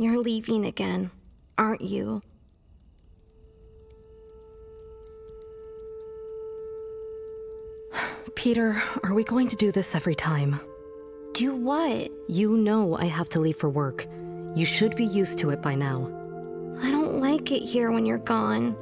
You're leaving again, aren't you? Peter, are we going to do this every time? Do what? You know I have to leave for work. You should be used to it by now. I don't like it here when you're gone.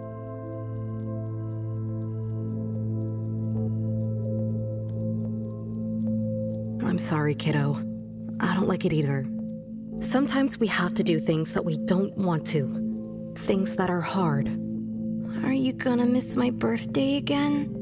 I'm sorry, kiddo. I don't like it either. Sometimes we have to do things that we don't want to. Things that are hard. Are you gonna miss my birthday again?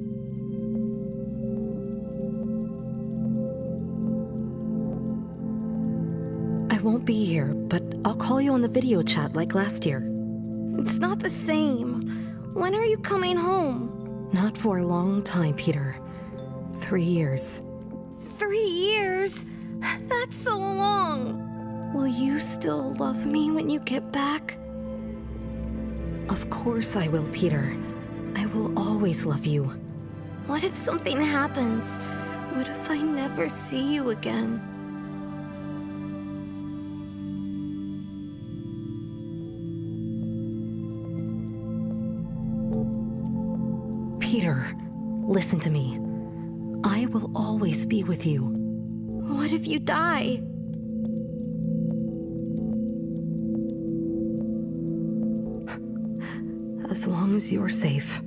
I won't be here, but I'll call you on the video chat like last year. It's not the same. When are you coming home? Not for a long time, Peter. 3 years. 3 years? That's so long. Will you still love me when you get back? Of course I will, Peter. I will always love you. What if something happens? What if I never see you again? Peter, listen to me. I will always be with you. What if you die? As long as you're safe.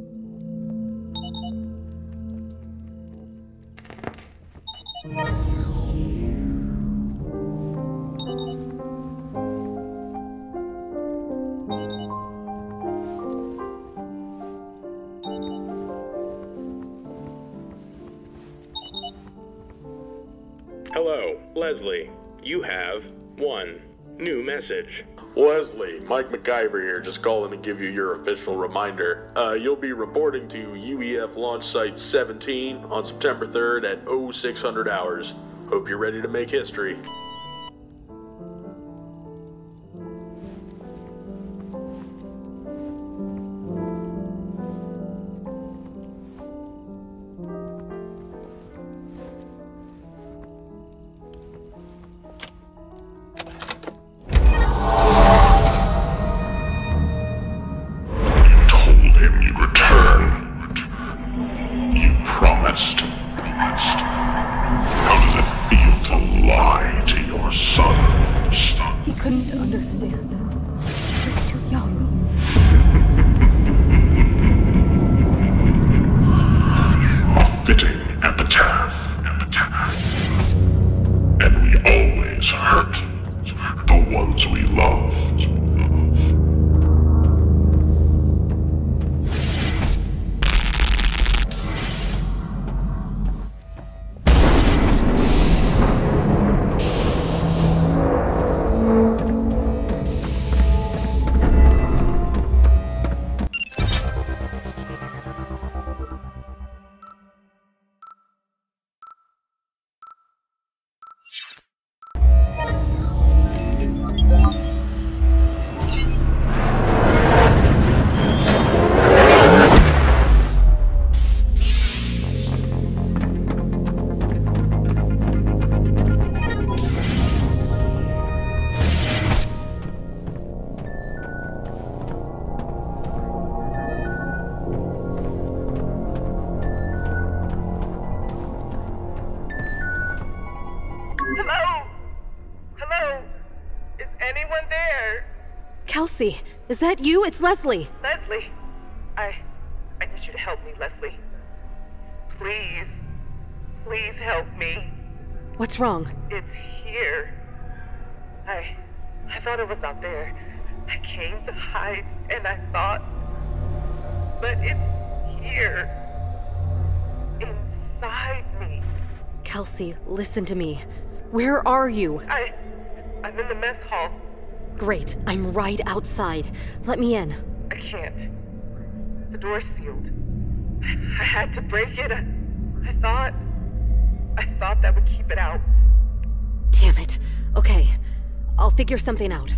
Hello, Leslie. You have one new message. Leslie, Mike McIver here, just calling to give you your official reminder. You'll be reporting to UEF Launch Site 17 on September 3rd at 0600 hours. Hope you're ready to make history. How does it feel to lie to your son? He couldn't understand. He was too young. A fitting epitaph. And we always hurt the ones we love. Hello? Is anyone there? Kelsey, is that you? It's Leslie. Leslie, I need you to help me, Leslie. Please help me. What's wrong? It's here. I thought it was out there. I came to hide and I thought, but it's here. Inside me. Kelsey, listen to me. Where are you? I'm in the mess hall. Great, I'm right outside. Let me in. I can't. The door's sealed. I had to break it. I thought that would keep it out. Damn it. Okay, I'll figure something out.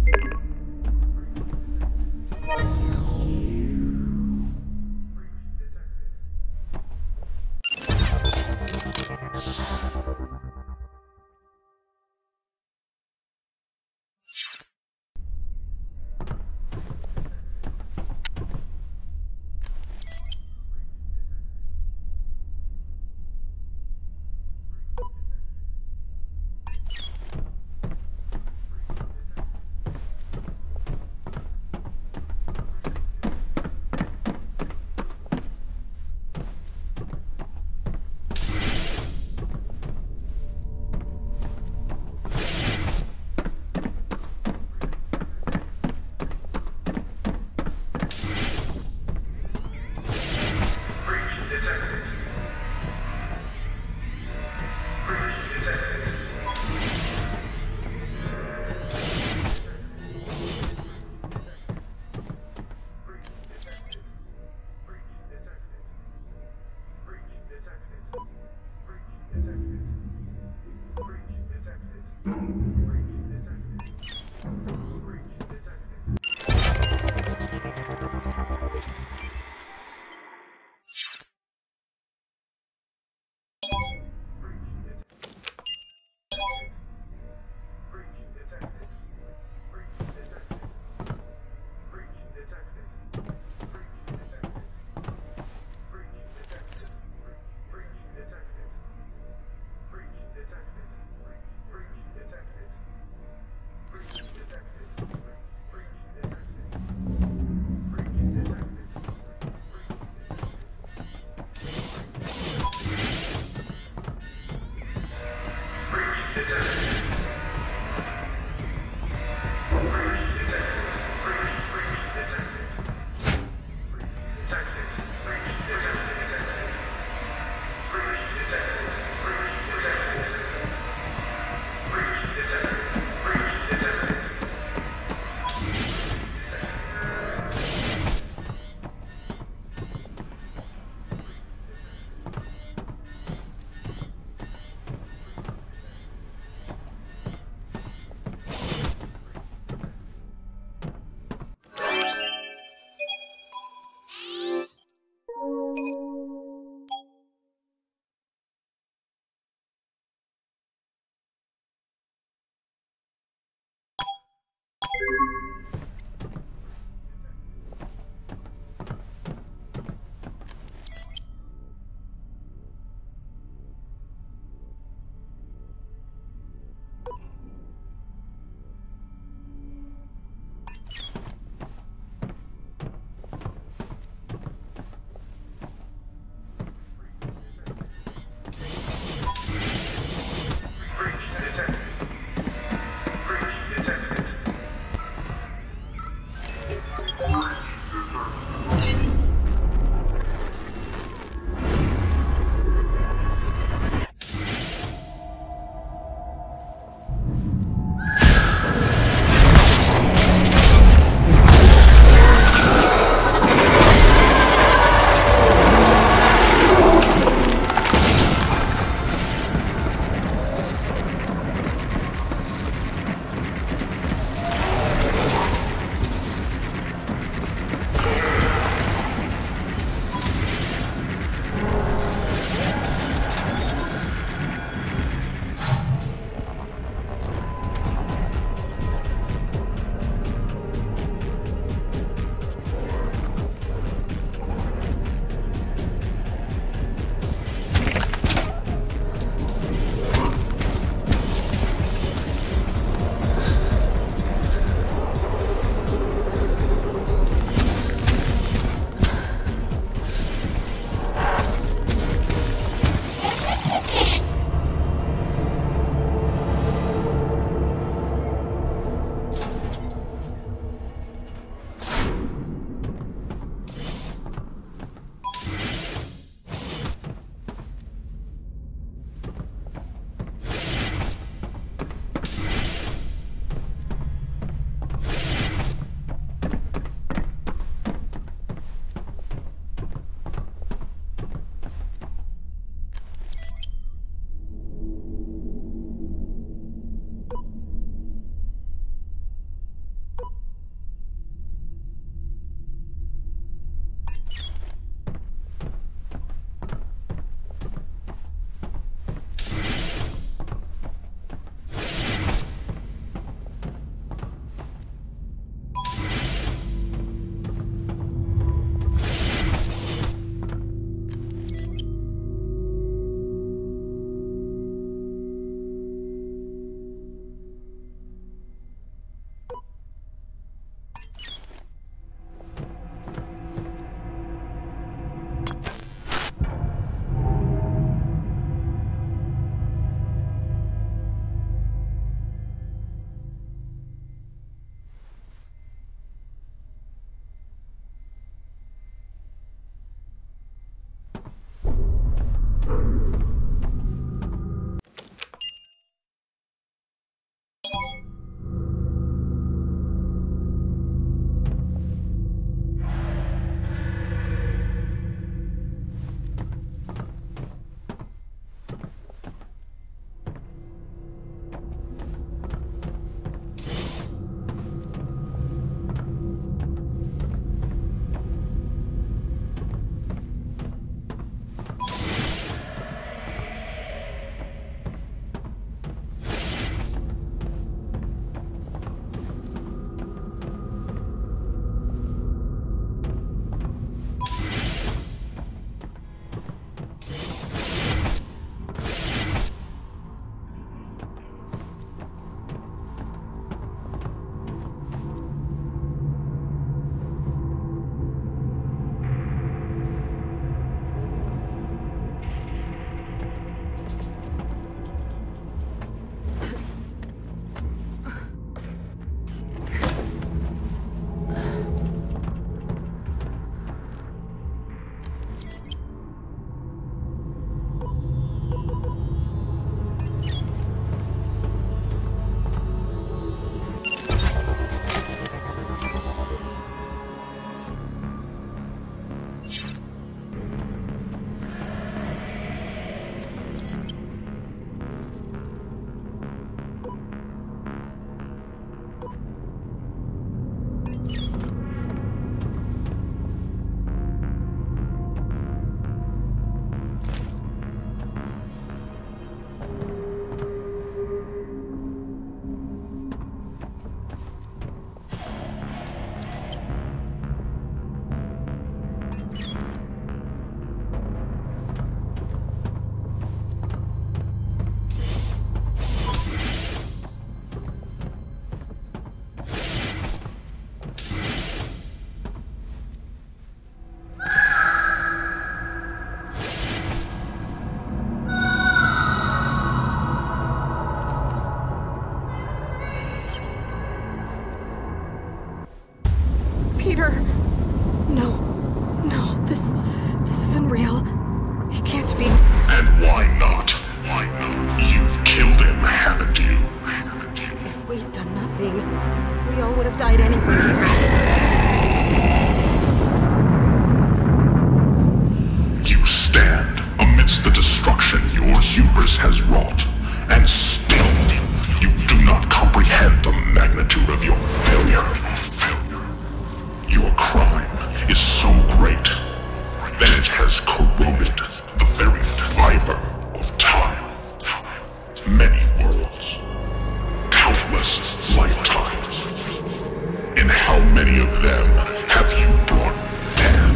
hubris has wrought, and still you do not comprehend the magnitude of your failure. Your crime is so great that it has corroded the very fiber of time. Many worlds, countless lifetimes. In how many of them have you brought death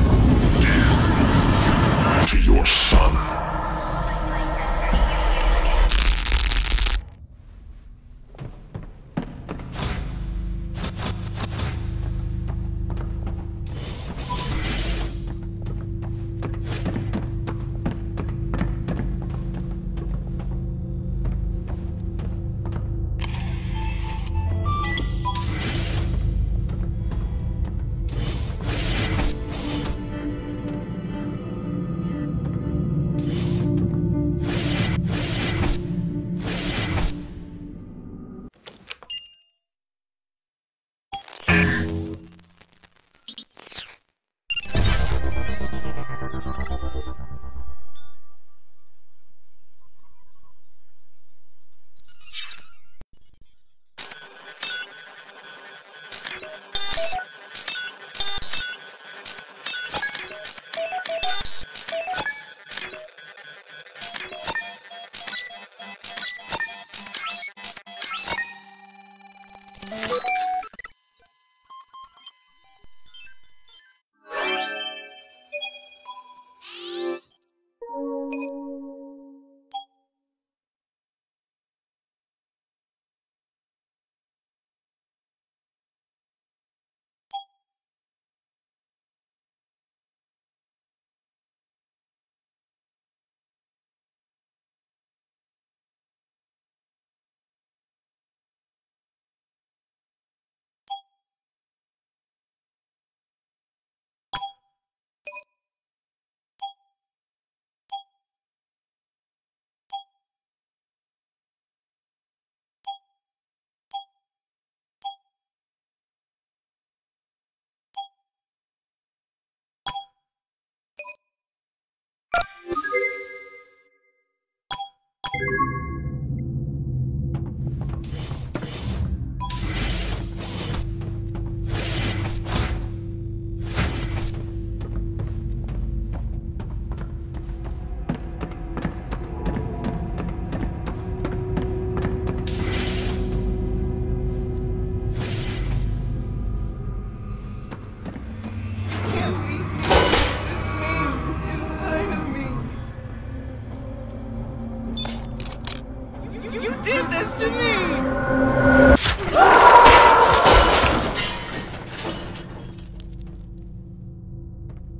to your son?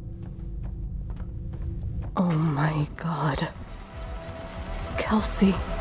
Oh my God. Kelsey.